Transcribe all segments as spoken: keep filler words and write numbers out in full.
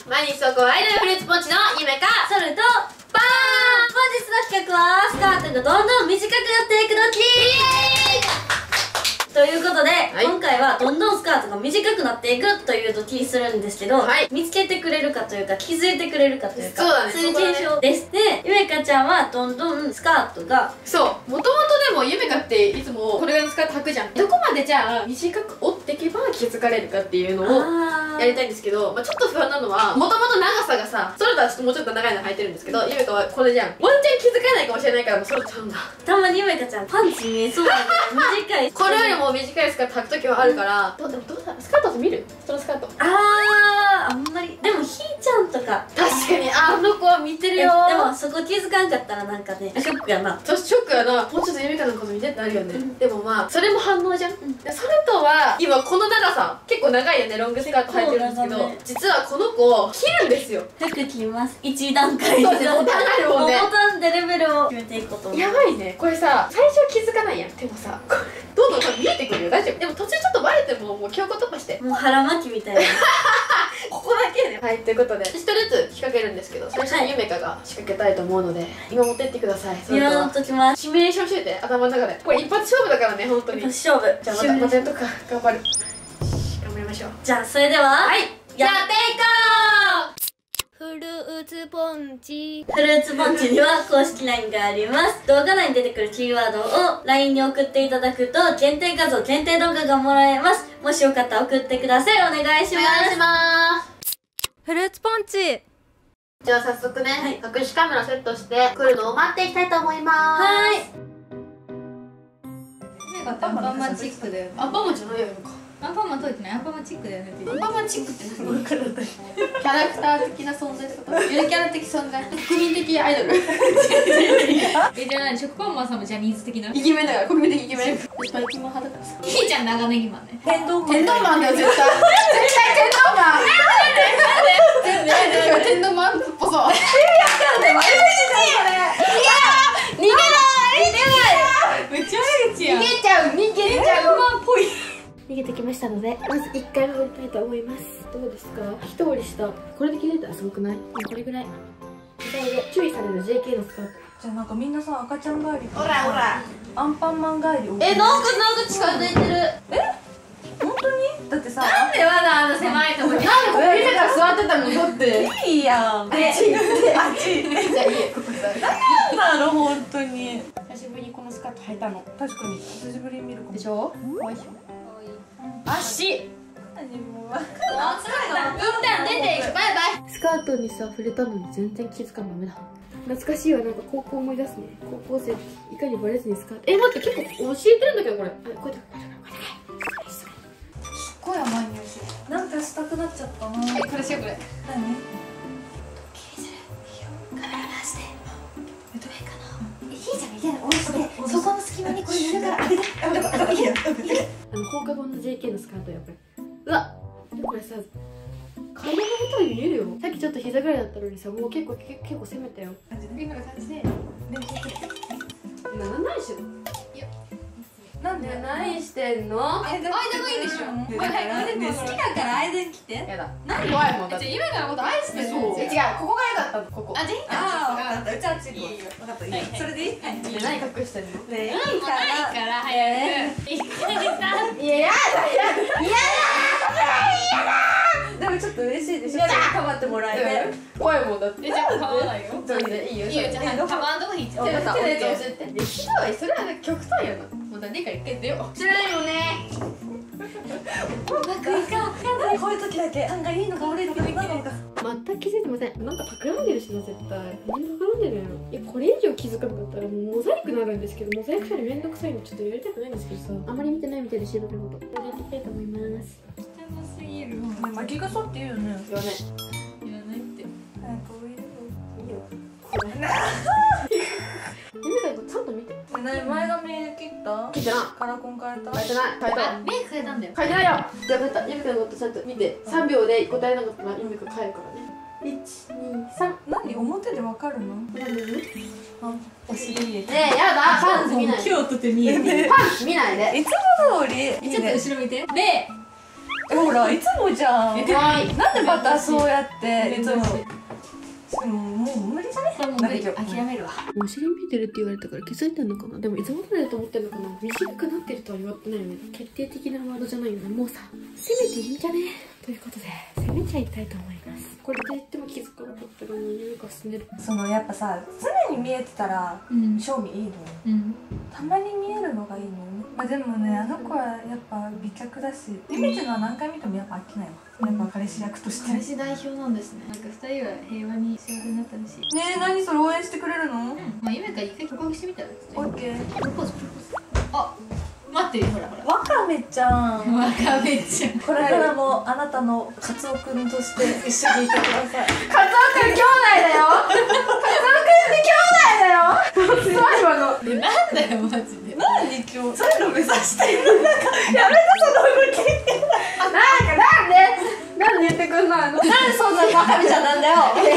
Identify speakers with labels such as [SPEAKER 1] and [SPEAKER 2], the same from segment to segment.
[SPEAKER 1] 毎日投稿アイドルフルーツポンチのゆめか
[SPEAKER 2] ソルとバーン。本日の企画はスカートがどんどん短くなっていくドッキリということで、はい、今回はどんどんスカートが短くなっていくというドッキリするんですけど、はい、見つけてくれるかというか気づいてくれるかというか、そうだね、そういう現象です。で、ゆめかちゃんはどんどんスカートが、そうもともとでもゆめかっていつもこれぐらいのスカート履くじゃん。どこまでじゃあ短く折っていけば気づかれるかっていうのをやりたいんですけど、まあ、ちょっと不安なのはもともと長さがさ、それとはちょっともうちょっと長いの履いてるんですけど、ゆめかはこれじゃん。ワンチャン気づかないかもしれないから、もうそれちゃうんだ。たまにゆめかちゃんパンツ見えそうな短いこれよりも短いスカート履くときはあるから、どうでもどうだスカートって見る？人のスカートあーあんまり。でもひーちゃんとか確かにあの子は見てるよ。でもそこ気づかんかったらなんかねショックやな。私ショックやな。もうちょっとゆめかのこと見てってなるよね、うん、でもまあそれも反応じゃん、うん、でそれとは今この長さ結構長いよね。ロングスカート履いてるんですけど、ね、実はこの子切るんですよ。服切ります一段階で。そうですね、ボタンあるもんね。ボタンでレベルを決めていくことやばいね。これさ最初気づかないやん。でもさどんどん見えてくるよ。大丈夫。でも途中ちょっとバレてももう強行突破して、もう腹巻きみたいなここだけね。はい、ということで一人ずつ仕掛けるんですけど、最初にゆめかが仕掛けたいと思うので今持ってってください。見守っときます。シミュレーションしてて頭の中で。これ一発勝負だからね、本当に一発勝負。じゃあまたまたやっとくか。頑張る。頑張りましょう。じゃあそれでははいやっていこう。フルーツポンチ。フルーツポンチには公式 ライン があります。動画内に出てくるキーワードを ライン に送っていただくと限定画像、限定動画がもらえます。もしよかったら送ってください。お願いします。お願いします。
[SPEAKER 3] フルーツポンチ。
[SPEAKER 1] じゃあ早速ね、はい、隠しカメラセットして来るのを待っていきたいと思います。はい。
[SPEAKER 3] アンパンマンチックだよね。
[SPEAKER 1] アンパンマンじゃないやろか。
[SPEAKER 3] アンパンマン解いてない。アンパンマンチックだよね。
[SPEAKER 1] アンパンマンチックって何？分からない。キャラクター的な存在ってこと？ゆるキャラ的存在。国民的アイドル。
[SPEAKER 3] え、じゃあ何？食パンマンさんもジャニーズ的な？
[SPEAKER 1] イケメンだから、国民的イケメン。私バイキンマン派だからさ。
[SPEAKER 3] ひーちゃん長ネギマンね。
[SPEAKER 1] 天丼マン。天丼マンだよ絶対。絶対天丼マン。なんで？なんで？なんで？天丼マンっぽそう。え、やったんだよ。逃げない。
[SPEAKER 3] めっちゃ悪口やん。
[SPEAKER 1] 逃げちゃう。逃げちゃう。
[SPEAKER 3] マンっぽい。
[SPEAKER 1] 逃げてきましたので、まずいっかい登りたいと思います。どうですか？一降りした。これで気づいたらすごくない？これぐらい。左で注意される ジェーケー のスカート。
[SPEAKER 3] じゃあなんかみんなさ、赤ちゃん帰り。
[SPEAKER 1] ほらほら。
[SPEAKER 3] アンパンマン帰り。
[SPEAKER 1] え、なんかなんか近づいてる。
[SPEAKER 3] え？本当に？だってさ。
[SPEAKER 1] なんでまだあの狭いとこに。なんでここ見てから座ってたの？だって。
[SPEAKER 3] いいやん。
[SPEAKER 1] あっち行って。あっち行って。じゃあいいよ、ここ座る。
[SPEAKER 3] なんだろう、本当に。
[SPEAKER 1] 久しぶりにこのスカート履いたの。
[SPEAKER 3] 確かに。久しぶりに見るかも。
[SPEAKER 1] でしょ？おいしょ。足。
[SPEAKER 3] 何も。
[SPEAKER 1] あ、辛いな。一旦出ていく。バイバイ。スカートにさ触れたのに全然気づかんダメだ。懐かしいわ。なんか高校思い出すね。高校生いかにバレずにスカート。え、待って結構教えてるんだけどこれ。こうやってこうやってこうやって。すっ
[SPEAKER 3] ごい甘い匂いする。なんかしたくなっちゃったな。
[SPEAKER 1] え、これしようこれ。
[SPEAKER 3] 何？
[SPEAKER 1] カメラ回して。
[SPEAKER 3] え、どれかな。
[SPEAKER 1] ひーちゃんみたいなおいしい。そこの隙間にこれ塗るから。いいよ。あの放課後の ジェーケー のスカートやっぱり。うわ。これさ。体の太い見えるよ。さっきちょっと膝ぐらいだったのにさ、もう結構結構攻めたよ。今の感じで。な何してんの？
[SPEAKER 3] なんで
[SPEAKER 1] 何してんの？
[SPEAKER 3] 間がいいでしょ。好きだから間に来て。
[SPEAKER 1] やだ。何怖いもんだって。ゆめかのこと愛してるの。違う、ここが良かったの。ここ。あ、じゃあいいか。あ、分かった。うちは次。分かった。いい。それでいい？何隠してんの？ね、いいから。早く。いや、やだ。やだ。
[SPEAKER 3] でもちょっと嬉しいでしょ。かばってもらえて。
[SPEAKER 1] 怖いもんだって。
[SPEAKER 3] え、じゃあかばないよ。
[SPEAKER 1] いいよ。いいよ。じゃあかばんとこ引いちゃう。手で教えて。できない。それは極端やな。もう何か一回出よう。知らないよね。
[SPEAKER 3] なんかいいか。こういう時だけ案外いいのか悪いのか分からないか。
[SPEAKER 1] 全く気づいてません。なんか企んでるしな絶対。みんな企んでるよ。いやこれ以上気づかなかったらもうモザイクになるんですけど、モザイク処理めんどくさいのちょっとやりたくないんですけどさ。あまり見てないみたいでシードのこと。やっていきたいと思います。
[SPEAKER 3] 汚すぎる。巻き傘って言うよね。
[SPEAKER 1] 言わない。
[SPEAKER 3] 言わないって。早くおいでよ。
[SPEAKER 1] いいよ。これ。ゆめかちゃんと見て。
[SPEAKER 3] 前髪切った？
[SPEAKER 1] 切ってない。
[SPEAKER 3] カラコン変えた？
[SPEAKER 1] 変えてない。変えた。
[SPEAKER 3] メイク変えたんだよ。
[SPEAKER 1] 変えてないよ。じゃあ変えた。ゆめかのことちゃんと見て。さんびょうで答えなかったらゆめか変えるからね。いち、に、さん。
[SPEAKER 3] 何？表でわかるの？あ、お尻入れて。
[SPEAKER 1] ねえ、やだ。パンツ見ないで。
[SPEAKER 3] 今日とて見えてる。
[SPEAKER 1] パンツ見ないで。
[SPEAKER 3] いつも通り。ちょっと後ろ見て。で、 ほらいつもじゃん。
[SPEAKER 1] 出てない。
[SPEAKER 3] なんでまたそうやっていつも。でももう無理じゃね。
[SPEAKER 1] もう無理、諦めるわ。お尻見てるって言われたから気づいたのかな。でもいつもくらいだと思ってるのかな。短くなってるとは言われてないよね。決定的なワードじゃないよね。もうさ、攻めていいんじゃねということで攻めちゃいたいと思います。これで言っても気づかなかったらもう匂いが進んでる。
[SPEAKER 3] そのやっぱさ常に見えてたら賞味いいのよ。
[SPEAKER 1] うん、
[SPEAKER 3] たまに見えるのがいいのよね。まあでもねあの子はやっぱ美脚だし、ゆみちのは何回見てもやっぱ飽きないわ。やっぱ彼氏役として。
[SPEAKER 4] 彼氏代表なんですね。なんか二人は平和に幸せになったらしい。
[SPEAKER 3] ねえ何それ応援してくれるの？
[SPEAKER 4] まあ夢から一回告白してみたら。
[SPEAKER 3] オッケー。
[SPEAKER 4] プロポーズプロポーズ。あ、待ってるほらほら。
[SPEAKER 3] わかめちゃん。
[SPEAKER 4] わかめちゃん。
[SPEAKER 3] これからもあなたのカツオくんとして一緒にいてください。
[SPEAKER 1] カツオくん兄弟だよ。カツオくんって兄弟だよ。すごい今の。
[SPEAKER 4] え、なんだよマジで。
[SPEAKER 3] 何今日そういうの目指してるの？なんかやめてその動き。
[SPEAKER 1] なんかなんでなんで言ってくんないの？なんでそんなバカみちゃんなんだよ。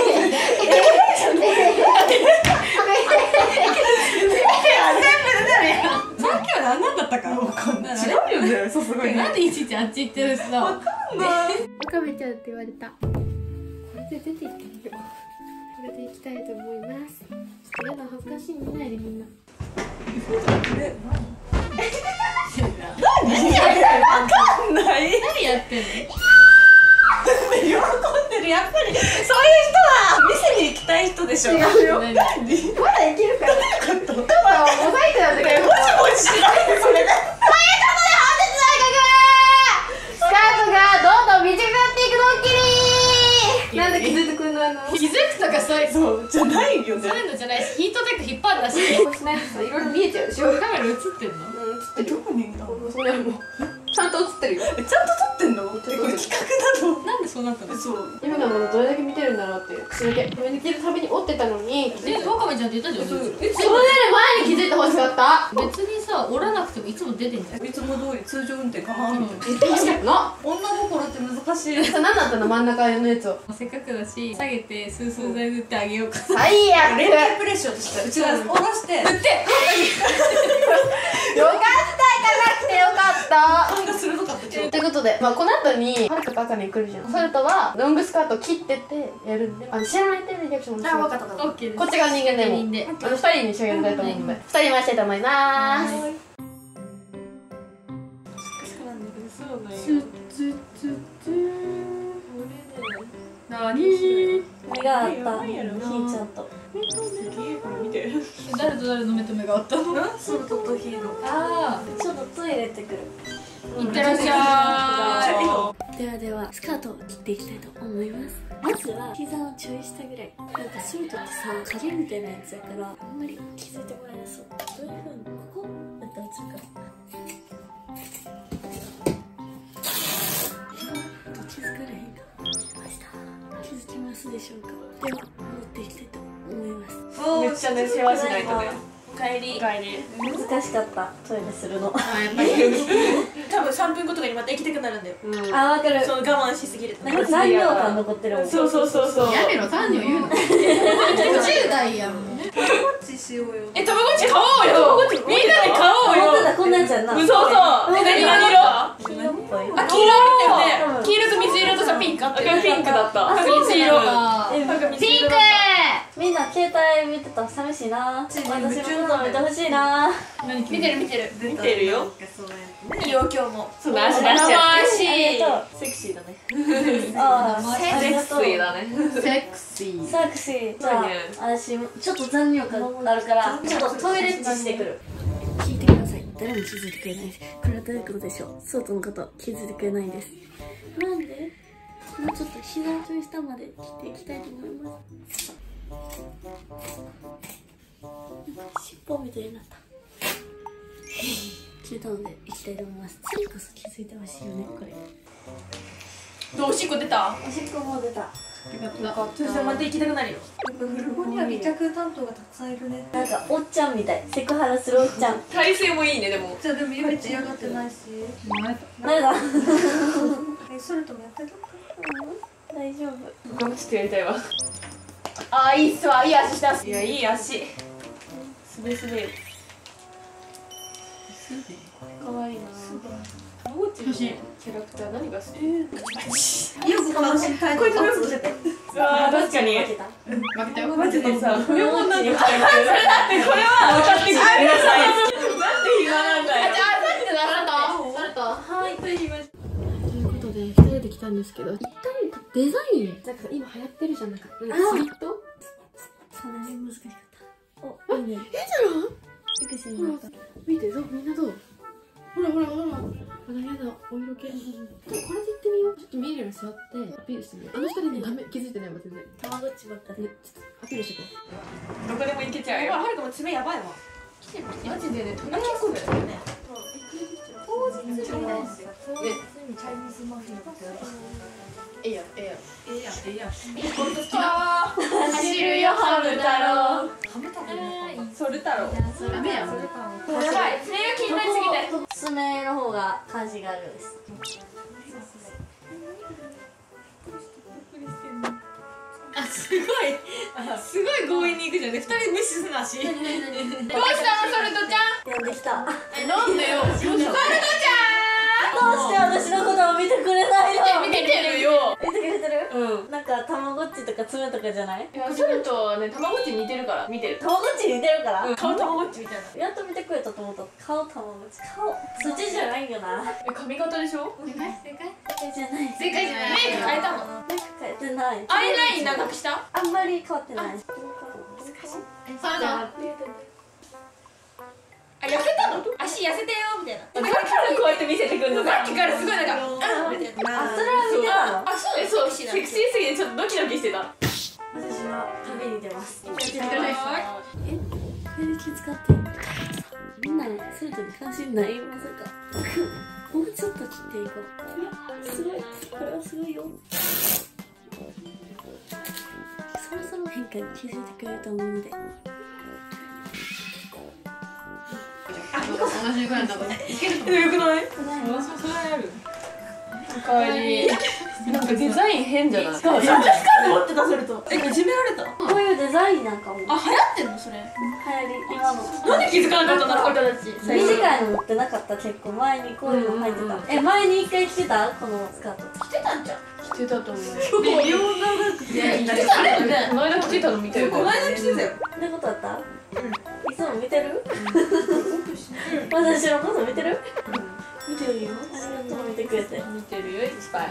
[SPEAKER 3] さっきは何なんだったかわかんない。違うよね。さすがに。
[SPEAKER 4] なんでいちいちあっち行ってるしさ。
[SPEAKER 3] わかんない。
[SPEAKER 1] バカめちゃんって言われた。これで出ていってみよう。これでいきたいと思います。ちょっとやだ恥ずかしい見ないでみんな。
[SPEAKER 3] え、
[SPEAKER 4] 何
[SPEAKER 3] わかんない。
[SPEAKER 4] 何やってんの？
[SPEAKER 3] 喜んでる。やっぱりそういう人は店に行きたい人でしょ。違うよ。何？まだいけるから。どういうこと？モザイクなんだけど。もしもししないでそれで。
[SPEAKER 1] スカートがどんどん短くなっていくドッキリ。なんで気づいてくんないの？
[SPEAKER 4] 気づくとかそういう
[SPEAKER 3] そうじゃないよね。
[SPEAKER 4] そういうのじゃないし、ヒートテック引っ張るだし。
[SPEAKER 1] こうしないとさいろいろ見えちゃうでしょ。
[SPEAKER 4] カメラ映ってんの？
[SPEAKER 1] うん、映ってる。
[SPEAKER 3] どこにいたの？
[SPEAKER 1] それもちゃんと映ってるよ。
[SPEAKER 3] ちゃんと撮ってんの？これ企画なの？
[SPEAKER 4] なんでそうなったの？
[SPEAKER 3] そう。
[SPEAKER 1] 今のものどれだけ見てるんだろうっていう口だけ止め抜けるたびに折ってたのに。
[SPEAKER 4] え、ワカメちゃんって言ったじゃん。
[SPEAKER 1] それより前に気づいてほしかった。
[SPEAKER 4] 別にさ、折らなくてもいつも出てんじゃん。
[SPEAKER 3] いつも通り通常運転かなみたいな。
[SPEAKER 1] 言ってほしかったの。
[SPEAKER 3] 女心って難しい。
[SPEAKER 1] 何だったの真ん中のやつを。
[SPEAKER 4] せっかくだし、下げてスースー剤塗ってあげようか。
[SPEAKER 1] 最悪。
[SPEAKER 3] 連携プレーしようとしたらうちが下ろして
[SPEAKER 1] よかった行かなくてよかった
[SPEAKER 3] 勘が鋭かった。
[SPEAKER 1] ということで、まあ、この後にはるかとあかね来るじゃん。ソルトはロングスカート切ってってやるんで、あの知らない程度にリアクションもして
[SPEAKER 3] あ、分かった分かっ
[SPEAKER 4] オッケーです。
[SPEAKER 1] こっちが人間でも
[SPEAKER 4] 人で。
[SPEAKER 1] あのふたりに一緒にやりたいと思うので、ふたり回したいと思いまーす。
[SPEAKER 3] そうなんよ。
[SPEAKER 1] ツツツツなにー
[SPEAKER 2] 目が合ったひーちゃんと。
[SPEAKER 3] 見て。
[SPEAKER 4] 誰と誰の目と目が合ったの？
[SPEAKER 3] ソルトとヒーロー。
[SPEAKER 4] あ
[SPEAKER 2] ちょっとトイレ行ってくる。
[SPEAKER 4] あ、いってらっしゃい。
[SPEAKER 1] ではではスカートを切っていきたいと思います。まずは膝のちょい下ぐらい。なんかソルトってさ影みたいなやつだからあんまり気づいてもらえなそう。どういう風にここだったらつくか。どっちづかないか気づきました。気づきますでしょうか。では戻っていきたいと思います。
[SPEAKER 3] めっちゃね世話しないとね。
[SPEAKER 2] おかえり。難しかったトイレするの。
[SPEAKER 4] あ、やっぱり。
[SPEAKER 3] 多分さんぷんごとかにまた行きたくなるんだよ。
[SPEAKER 2] あ、わかる。
[SPEAKER 3] その我慢しすぎると。
[SPEAKER 2] なんか何秒間残ってるもん。
[SPEAKER 3] そうそうそうそう。
[SPEAKER 4] やめろ、単に言うの。ごじゅう代やん。
[SPEAKER 3] たまごっちしようよ。
[SPEAKER 4] え、たまごっち買おうよ。みんなで買おうよ。
[SPEAKER 2] 本当だ、こんなんじゃんな。
[SPEAKER 4] そうそう。え、何何色？
[SPEAKER 2] 黄色っぽい。
[SPEAKER 4] あ、黄色だよね。黄色と水色とさ、ピンクあってる。
[SPEAKER 3] ピンクだった。
[SPEAKER 4] 水色。
[SPEAKER 2] え
[SPEAKER 4] ピンク。
[SPEAKER 2] みんな携帯見てたら寂しいな。私も見てほしいな。
[SPEAKER 4] 見てる見てる。
[SPEAKER 3] 見てるよ。いいよ今日も。そうだ、足出
[SPEAKER 4] しちゃ
[SPEAKER 2] ありがとう。セクシーだね。ああ、ありがとう。
[SPEAKER 3] ね。
[SPEAKER 4] セクシー。
[SPEAKER 2] セクシー。じゃあ、私ちょっと残尿感あるからちょっとトイレッチしてくる。
[SPEAKER 1] 聞いてください。誰も気づいてくれないです。これはどういうことでしょう。ソートのこと気づいてくれないです。なんでもうちょっと膝をちょい下まで切っていきたいと思います。尻尾みたいになった。切れたのでいきたいと思います。次こそ気づいてほしいよね、これ。
[SPEAKER 3] どうおしっこ出た？
[SPEAKER 2] おしっこも出た。
[SPEAKER 3] そしてまた行きたくなるよ。やっぱ古本には美脚担当がたくさんいるね。
[SPEAKER 2] なんかおっちゃんみたい。セクハラするおっちゃん。
[SPEAKER 3] 体勢もいいねでも。じゃあでもゆめち嫌がってないし。
[SPEAKER 2] 誰だ？
[SPEAKER 3] え、それともやってる？
[SPEAKER 2] 大丈夫。
[SPEAKER 3] 僕もちょっとやりたいわ。
[SPEAKER 1] あー、いいっすわ。いい足してます。
[SPEAKER 3] いや、いい足。すべすべ。
[SPEAKER 1] かわいいな。
[SPEAKER 3] たまごっち
[SPEAKER 1] 写真キャラクター何が好き？
[SPEAKER 3] よくこの身体こいつもよくして
[SPEAKER 1] ああ確かに
[SPEAKER 2] 負けた
[SPEAKER 1] 負けたよ。
[SPEAKER 3] マジでさ
[SPEAKER 2] これもなんか
[SPEAKER 3] それだってこれは分かってくれなさい。なんで暇なんだよ。
[SPEAKER 1] じゃあさっきのあなたあなた
[SPEAKER 2] はいと言いまし
[SPEAKER 1] ということでふたりで来たんですけど、一旦デザインなんか今流行ってるじゃん、なんかスリット。
[SPEAKER 2] た。それ難しかった。お、いいね。
[SPEAKER 1] いいじゃん。
[SPEAKER 2] セクシー
[SPEAKER 1] ほら
[SPEAKER 2] になった。
[SPEAKER 1] 見て、どうみんなどう？ほらほらほら。あのやだお色気。これで行ってみよう。ちょっと見えるように座ってアピールしてみよう。あの二人ねダメ気づいてないわ全然。
[SPEAKER 2] たまごっちばっかで。
[SPEAKER 1] ねちょっとアピールしてこう。
[SPEAKER 3] どこでも行けちゃうよ。はるかも爪やばいわ。
[SPEAKER 1] マジでね、
[SPEAKER 3] あ結構だよね。
[SPEAKER 2] 当日にチャイニーズマフィンって
[SPEAKER 1] ええやんええやん。
[SPEAKER 3] ええやんええやん。
[SPEAKER 1] 走るよハム太郎。
[SPEAKER 3] ハム太郎。ソル太郎。
[SPEAKER 1] ダメやん。
[SPEAKER 3] やばい。
[SPEAKER 1] それが気になりすぎて。
[SPEAKER 2] 爪の方が関心があるんです。
[SPEAKER 3] あすごいすごい強引に行くじゃんね。二人無視すなし。
[SPEAKER 1] どうしたのソルトちゃん？
[SPEAKER 2] 呼んできた。どう
[SPEAKER 1] えなんでよ。ソルトちゃん。
[SPEAKER 2] して私のことを見てくれないの？
[SPEAKER 1] 見てるよ。
[SPEAKER 2] 見てくれてる？
[SPEAKER 1] うん。
[SPEAKER 2] なんかたまごっちとか爪とかじゃない？
[SPEAKER 1] いやソルトはねたまごっち似てるから見てる。
[SPEAKER 2] たまごっち似てるから。
[SPEAKER 3] 顔たまごっちみたいな。
[SPEAKER 2] やっと見てくれたと思った。顔たまごっち。顔そっちじゃないよな。
[SPEAKER 1] え髪型でしょ？正解正解
[SPEAKER 2] じゃない。
[SPEAKER 1] 正解じゃない。メイク変えたの？
[SPEAKER 2] メイク変えてない。
[SPEAKER 1] アイライン長くした？
[SPEAKER 2] あんまり変わってない。難しい。
[SPEAKER 1] サラダ。
[SPEAKER 3] あ痩せたの？足痩せてよみたいな。だからこうやって見せてくるの。さっきからすごいなんかあみたいな。
[SPEAKER 2] あ、それは見てたの？
[SPEAKER 3] あそうですそうセクシーすぎてちょっとドキドキしてた。
[SPEAKER 2] 私は旅に出ます。
[SPEAKER 3] は
[SPEAKER 2] え、これで気遣ってみんなソルトに関心ないまさか。もうちょっと切っていこう。いや、すごい。これはすごいよ。そろそろ変化に気づいてくれると思うので。
[SPEAKER 1] 同じぐらいだといけると思う。
[SPEAKER 3] よくない？
[SPEAKER 2] ただいま。
[SPEAKER 3] それある。
[SPEAKER 1] おかえり。なんかデザイン変じゃない？
[SPEAKER 3] しかも私かと思ってたそれと。えいじめられた？
[SPEAKER 2] こういうデザインなんかも流行
[SPEAKER 3] あ流行ってんのそれ？
[SPEAKER 2] り今の。
[SPEAKER 3] なんで気づかなかったんだろうこの人たち。
[SPEAKER 2] 短いの持ってなかった結構前にこういうの入ってた。え、前に一回着てたこのスカート。
[SPEAKER 3] 着てたんじゃん。
[SPEAKER 1] 着てたと思う。
[SPEAKER 3] で両長くて。
[SPEAKER 1] 着てたね。この間着てたの見たよ。
[SPEAKER 3] この間着てたよ。
[SPEAKER 2] そんなことあった？いつも見てる？私のこと見てる？見てるよ。ありがとう見てくれて。
[SPEAKER 1] 見てるよいっぱい。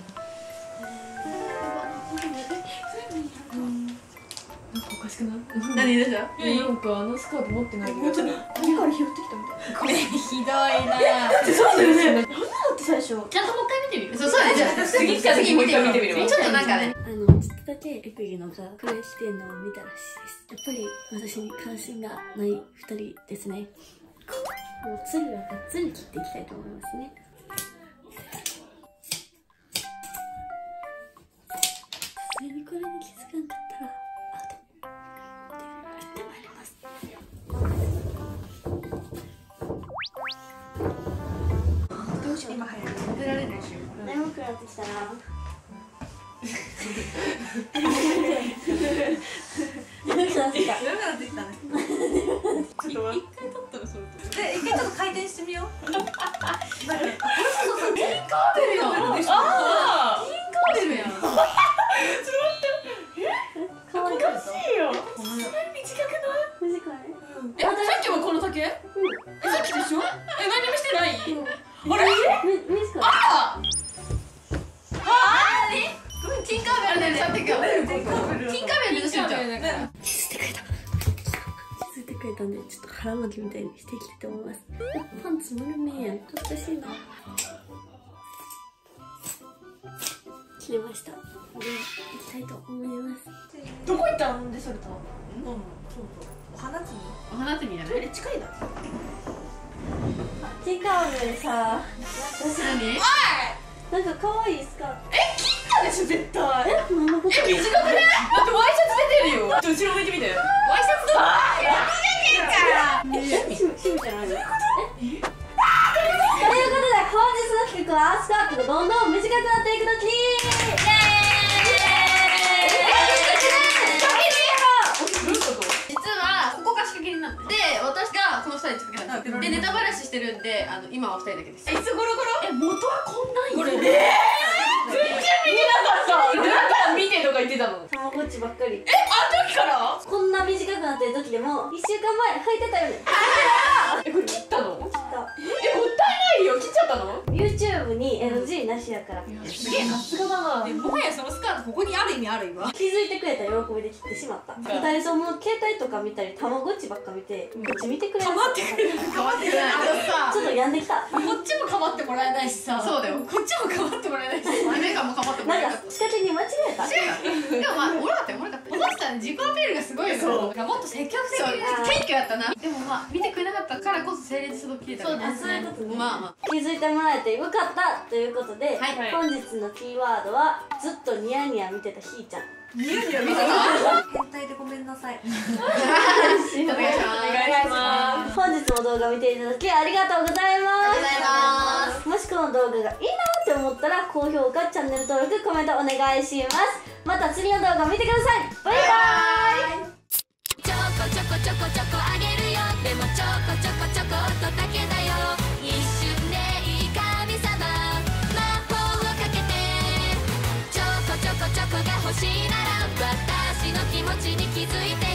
[SPEAKER 1] なんかおかしくない？
[SPEAKER 3] 何でした？
[SPEAKER 1] なんかあのスカート持ってない。
[SPEAKER 3] 本当に何から拾ってきたみたいな。
[SPEAKER 1] これひどいな。
[SPEAKER 3] そうだよね。なんだって最初。
[SPEAKER 1] ちゃんともう一回見てみる。そうそうね。じゃあ
[SPEAKER 3] 次来た時もう一回見てみるわ。
[SPEAKER 1] ちょっとなんかね。
[SPEAKER 2] あのちょっとだけエクギのがプレイしてんのを見たらしいです。やっぱり私に関心がない二人ですね。もう次はがっつり切っていきたいと思いますね。それにこれに気づかんかったらアウト。行ってまいります。
[SPEAKER 3] どうしよう今早く食べられるでしょ。
[SPEAKER 2] 眠くなってきたな。眠くなってきた。
[SPEAKER 3] 眠くなってきたね。ちょっと待って。一回取ったらそれと。で一回ちょっと回転してみよう。なんかね。そうそうそう。ティンカーベルやん。ああ。ティンカーベルやん。ちょっと待って。え？
[SPEAKER 2] 可愛い。
[SPEAKER 3] おかしいよ。そんなに短くない？
[SPEAKER 2] 短い。
[SPEAKER 3] え、さっきもこの丈？え、さっきでしょ？え、何もしてない？あれ？
[SPEAKER 2] み短い。
[SPEAKER 3] あら！
[SPEAKER 1] ティンカーベルでさってく。ティンカーベル。ティンカーベルでしょ。
[SPEAKER 2] 気づいてくれた。気づいてくれたんで、ちょっと腹巻きみたいにしていきたいと思います。パンツ丸めやん。恥ずかしいな。切れました。では、行きたいと思います。
[SPEAKER 3] どこ行ったの？でそれと。うん。そうそう。お花摘み。
[SPEAKER 1] お花摘みじゃない？
[SPEAKER 3] トイレ近いだ。
[SPEAKER 2] ティンカーベルさ、私
[SPEAKER 1] 何？
[SPEAKER 2] なんか可愛いスカート。
[SPEAKER 3] え、切ったでしょ絶対。
[SPEAKER 2] え、何のこと？
[SPEAKER 3] え、短くね？だってワイシャツ出てるよ。ちょっと後ろ向いてみて。ワイシャツだ。あー、やめてけんか。
[SPEAKER 2] え、しみしみじゃないの？え？ということで本日の企画はスカートがどんどん短くなっていくとき。イエーイ。
[SPEAKER 1] 実はここが仕掛けになってて、私がこのふたりとかなんですよ。でネタばらししてるんで、あの今はふたりだけです。
[SPEAKER 3] いつ頃頃？
[SPEAKER 1] え、元はこんなんよ。
[SPEAKER 3] これね全然見てなかった。だから見てとか言ってたの。
[SPEAKER 2] たまごっちばっかり。
[SPEAKER 3] え、あの時から？
[SPEAKER 2] こんな短くなってる時でもいっしゅうかんまえ履いてたよね。
[SPEAKER 3] え、これ切ったの？
[SPEAKER 2] 切った。
[SPEAKER 3] え、もったいないよ。切っちゃったの？
[SPEAKER 2] YouTube に エヌジー なしやから。
[SPEAKER 3] すげえな。さすがだな。
[SPEAKER 5] もはやそのスカートここにある意味ある今。
[SPEAKER 2] 気づいてくれた喜びで切ってしまった。二人とも携帯とか見たりたまごっちばっか見て、こっち見てくれる。
[SPEAKER 5] かまってくれる。かまってくれる。あのさ、
[SPEAKER 2] ちょっと病んできた。
[SPEAKER 5] こっちもかまってもらえないしさ。そうだよ。こっちもかまってもらえないし。メカもかまってもらえ
[SPEAKER 2] な
[SPEAKER 5] なんか
[SPEAKER 2] か仕掛けに間違えた。
[SPEAKER 5] でもまあおもろかったよおもろかった。この人は自己アピールがすごいよ。そう。なんかもっと積極的に謙虚やったな。でもまあ見てくれなかったからこそ成立する聞いた。そう
[SPEAKER 2] あ、そういうことね。
[SPEAKER 5] まあまあ。
[SPEAKER 2] 気づいてもらえてよかったということで、
[SPEAKER 5] はい
[SPEAKER 2] 本日のキーワードはずっとニヤニヤ見てたひーちゃん。
[SPEAKER 5] ニヤニヤ見てた。
[SPEAKER 3] 変態でごめんなさい。
[SPEAKER 5] お願いします。
[SPEAKER 3] お願いします。
[SPEAKER 2] 本日も動画見ていただきありがとうございます。
[SPEAKER 5] ありがとうございます。
[SPEAKER 2] もしこの動画がいいなって思ったら高評価、チャンネル登録、コメントお願いします。また次の動画見てください。バイバーイ。
[SPEAKER 6] ちょこちょこちょこちょこあげるよ。でもちょこちょこちょこっとだけだよ。一瞬でいい神様魔法をかけて。ちょこちょこちょこが欲しいなら私の気持ちに気づいて